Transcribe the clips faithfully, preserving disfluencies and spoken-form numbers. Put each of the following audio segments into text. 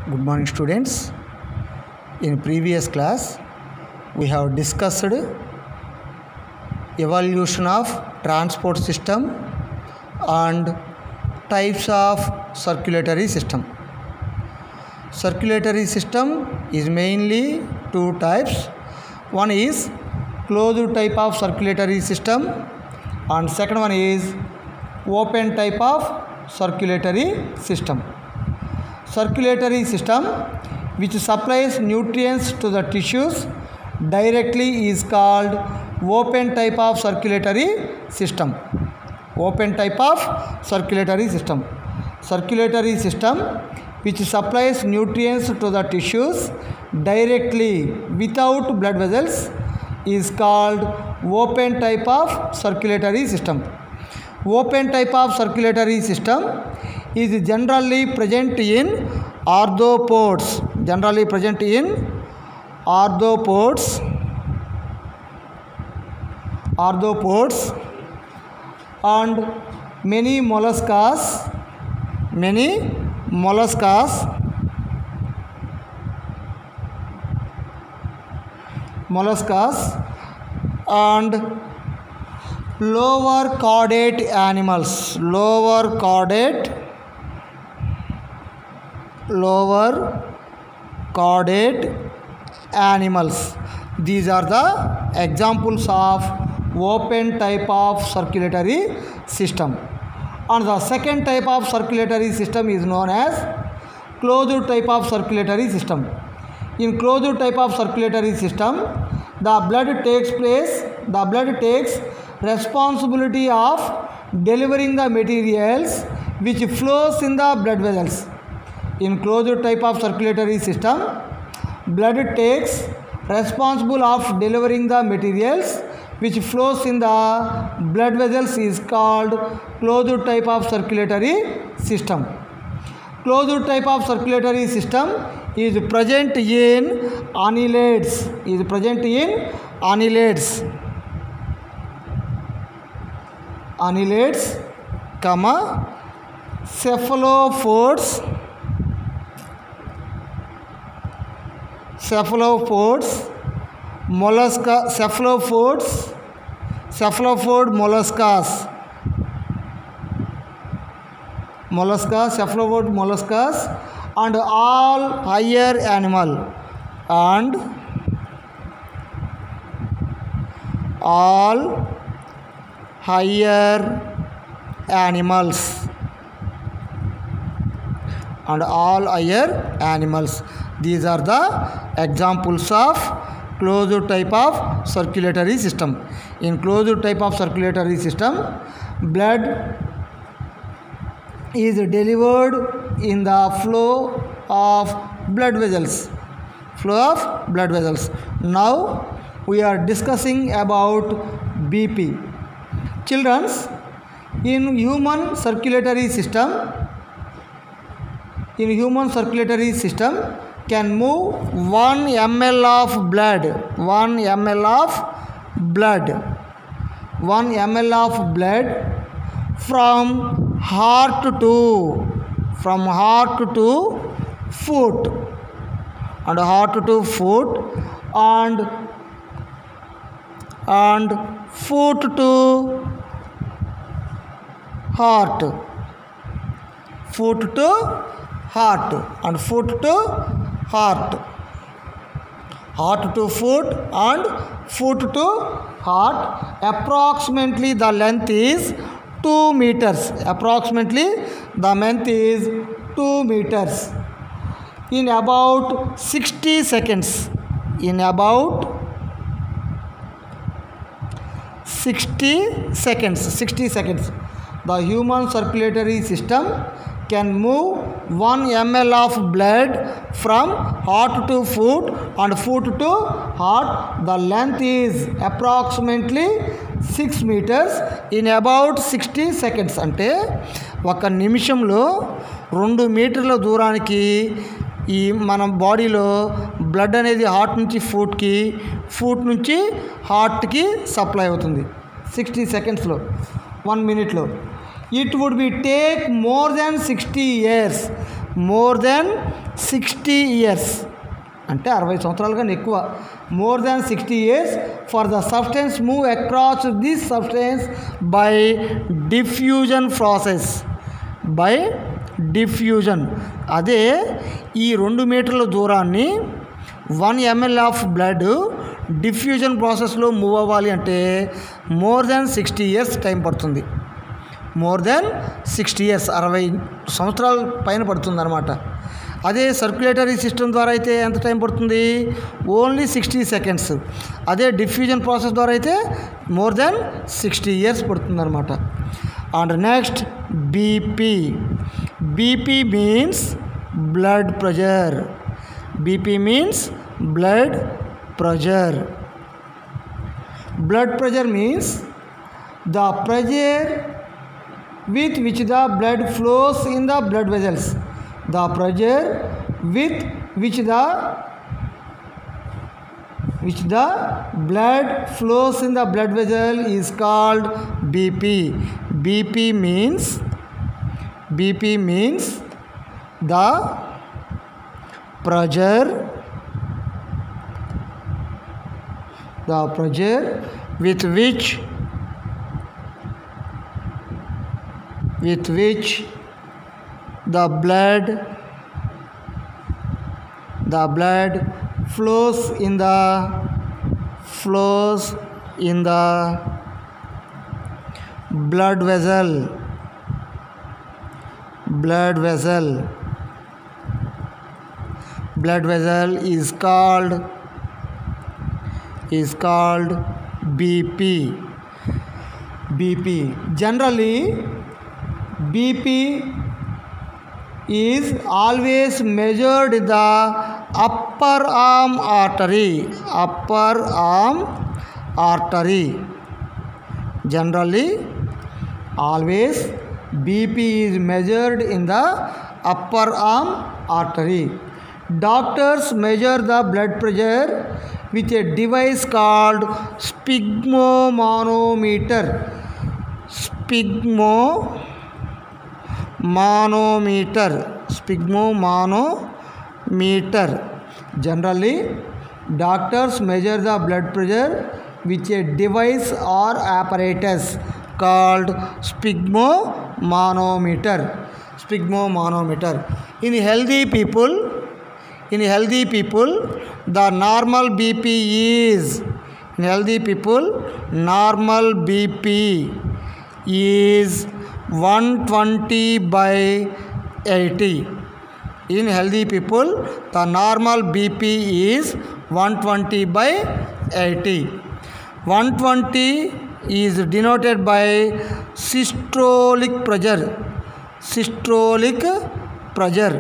Good morning, students. In previous class, we have discussed evolution of transport system and types of circulatory system. Circulatory system is mainly two types. One is closed type of circulatory system and second one is open type of circulatory system. Circulatory system which supplies nutrients to the tissues directly is called open type of circulatory system. Open type of circulatory system. Circulatory system which supplies nutrients to the tissues directly without blood vessels is called open type of circulatory system. Open type of circulatory system is generally present in arthropods. Generally present in arthropods. Arthropods and many molluscs. Many molluscs. Molluscs and lower chordate animals. Lower chordate. Lower chordate animals. These are the examples of open type of circulatory system. And the second type of circulatory system is known as closed type of circulatory system. In closed type of circulatory system, the blood takes place, the blood takes responsibility of delivering the materials which flows in the blood vessels. In closed type of circulatory system, blood takes responsible of delivering the materials which flows in the blood vessels is called closed type of circulatory system. Closed type of circulatory system is present in annelids. Is present in annelids. Annelids, comma, cephalopods. Cephalopods, mollusca, cephalopods, cephalopod molluscas, mollusca, cephalopod molluscas, and all higher animal, and all higher animals, and all higher animals. These are the examples of closed type of circulatory system. In closed type of circulatory system, blood is delivered in the flow of blood vessels. Flow of blood vessels. Now we are discussing about B P. Children, in human circulatory system, in human circulatory system, can move one milliliter of blood, one milliliter of blood, one milliliter of blood from heart to, from heart to foot, and heart to foot, and, and foot to heart, foot to heart, and foot to heart, heart to foot and foot to heart. Approximately the length is two meters. Approximately the length is two meters. In about sixty seconds. In about sixty seconds. sixty seconds. The human circulatory system can move one milliliter of blood from heart to foot and foot to heart. The length is approximately six meters in about sixty seconds. అంటే ఒక నిమిషంలో రెండు మీటర్ల దూరానికి ఈ మన బాడీలో blood అనేది హార్ట్ నుంచి ఫుట్కి, ఫుట్ నుంచి హార్ట్కి సప్లై అవుతుంది సిక్స్టీ సెకండ్స్లో, వన్ మినిట్లో. It would be take more than sixty years more than sixty years అంటే అరవై సంవత్సరాల కన్నా ఎక్కువ, more than sixty years for the substance move across this substance by diffusion process, by diffusion. అదే ఈ రెండు మీటర్ల దూరాన్ని one ML of blood diffusion ప్రాసెస్లో మూవ్ అవ్వాలి అంటే more than sixty years time పడుతుంది. మోర్ దాన్ సిక్స్టీ ఇయర్స్ అరవై సంవత్సరాల పైన పడుతుంది అనమాట. అదే సర్క్యులేటరీ సిస్టమ్ ద్వారా అయితే ఎంత టైం పడుతుంది? Only sixty seconds. అదే డిఫ్యూజన్ ప్రాసెస్ ద్వారా అయితే మోర్ దాన్ సిక్స్టీ ఇయర్స్ పడుతుంది అనమాట. And next BP. BP means blood pressure. BP means blood pressure. Blood pressure means the pressure with which the blood flows in the blood vessels. The pressure with which the which the blood flows in the blood vessel is called B P. B P means B P means the pressure the pressure with which with which the blood the blood flows in the flows in the blood vessel blood vessel blood vessel is called is called B P. B P generally B P is always measured in the upper arm artery. Upper arm artery. Generally, always B P is measured in the upper arm artery. Doctors measure the blood pressure with a device called sphygmomanometer. Sphygmo manometer sphygmomanometer generally doctors measure the blood pressure with a device or apparatus called sphygmomanometer sphygmomanometer in healthy people in healthy people the normal B P is in healthy people normal B P is one twenty by eighty. In healthy people the normal B P is one twenty by eighty. one twenty is denoted by systolic pressure. Systolic pressure.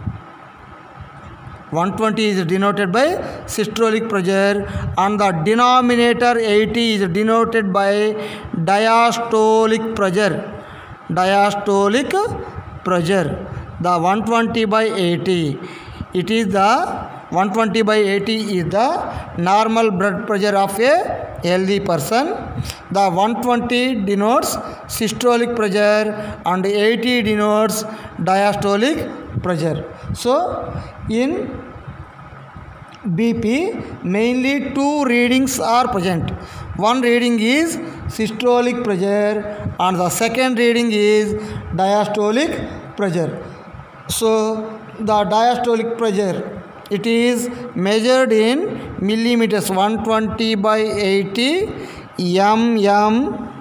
one twenty is denoted by systolic pressure and the denominator eighty is denoted by diastolic pressure. Diastolic pressure. The one twenty by eighty. It is the one twenty by eighty is the normal blood pressure of a healthy person. The one twenty denotes systolic pressure and eighty denotes diastolic pressure. So, in B P mainly two readings are present. One reading is systolic pressure and the second reading is diastolic pressure. So, the diastolic pressure it is measured in millimeters. One twenty by eighty mm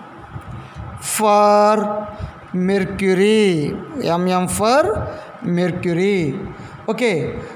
for mercury. Mm for mercury. Okay.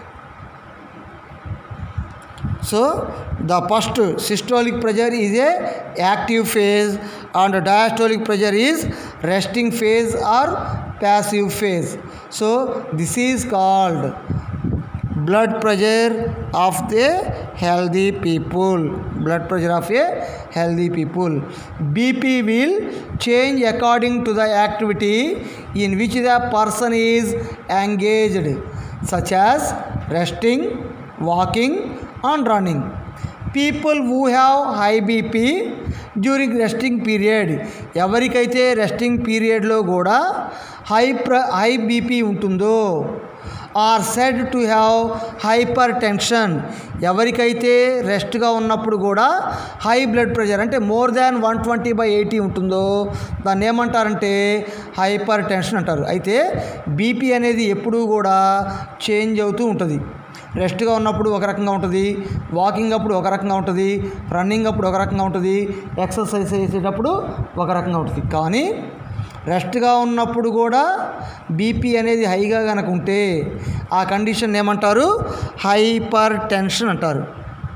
So the first systolic pressure is a active phase and diastolic pressure is resting phase or passive phase. So this is called blood pressure of the healthy people. Blood pressure of a healthy people. B P will change according to the activity in which the person is engaged, such as resting, walking and running. People who have high B P during resting period, ఎవరికైతే resting పీరియడ్లో కూడా high ప్ర high BP ఉంటుందో are said to have hypertension. ఎవరికైతే రెస్ట్గా ఉన్నప్పుడు కూడా high blood pressure అంటే more than one twenty by eighty ఉంటుందో దాన్ని ఏమంటారంటే హైపర్ టెన్షన్ అంటారు. అయితే బీపీ అనేది ఎప్పుడూ కూడా చేంజ్ అవుతూ ఉంటుంది. రెస్ట్గా ఉన్నప్పుడు ఒక రకంగా ఉంటుంది, వాకింగ్ అప్పుడు ఒక రకంగా ఉంటుంది, రన్నింగ్ అప్పుడు ఒక రకంగా ఉంటుంది, ఎక్సర్సైజ్ చేసేటప్పుడు ఒక రకంగా ఉంటుంది. కానీ రెస్ట్గా ఉన్నప్పుడు కూడా బీపీ అనేది హైగా కనుక ఉంటే ఆ కండిషన్ ఏమంటారు హైపర్ టెన్షన్ అంటారు.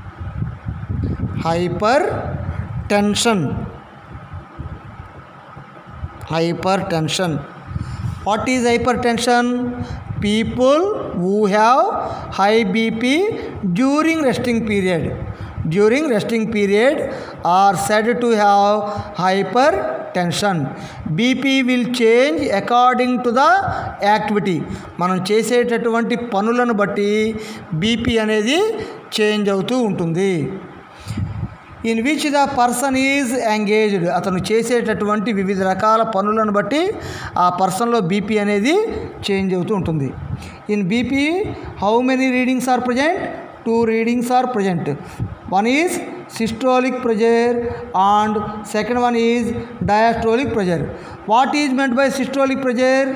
Hypertension hypertension what is hypertension? People who have high B P during resting period during resting period are said to have hypertension. B P will change according to the activity. మనం చేసేటటువంటి పనులను బట్టి BP అనేది change అవుతూ ఉంటుంది. In which the person is engaged. అతను చేసేటటువంటి వివిధ రకాల పనులను బట్టి ఆ పర్సన్లో బీపీ అనేది చేంజ్ అవుతూ ఉంటుంది. In BP how many readings are present? Two readings are present. One is systolic pressure and second one is diastolic pressure. What is meant by systolic pressure?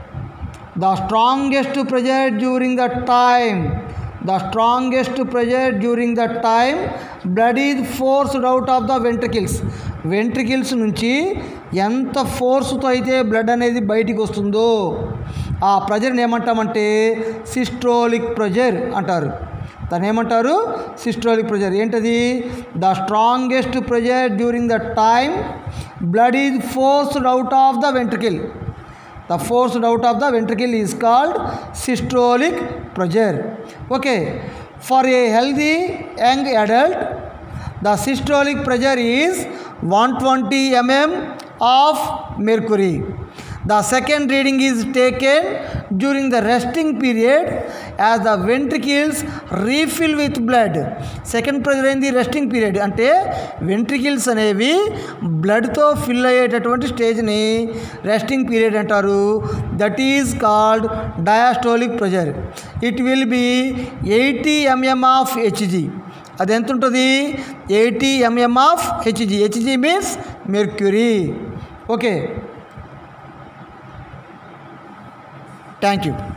The strongest pressure during the time the strongest pressure during that time blood is forced out of the ventricles. Ventricles నుంచి ఎంత ఫోర్స్తో అయితే blood అనేది బయటికి వస్తుందో ఆ ప్రెజర్ని ఏమంటామంటే systolic pressure అంటారు. దాన్ని ఏమంటారు సిస్టోలిక్ ప్రెజర్. ఏంటది? The strongest pressure during the time blood is forced out of the ventricle. The forced out of the ventricle is called systolic pressure. Okay, for a healthy young adult, the systolic pressure is one hundred twenty millimeters of mercury. The second reading is taken during the resting period as the ventricles refill with blood. Second pressure in the resting period అంటే ventricles అనేవి బ్లడ్తో fill అయ్యేటటువంటి స్టేజ్ని resting period అంటారు. That is called diastolic pressure. It will be eighty mm of Hg. అది ఎంత ఉంటుంది? Eighty mm of Hg. Hg means mercury. Okay, thank you.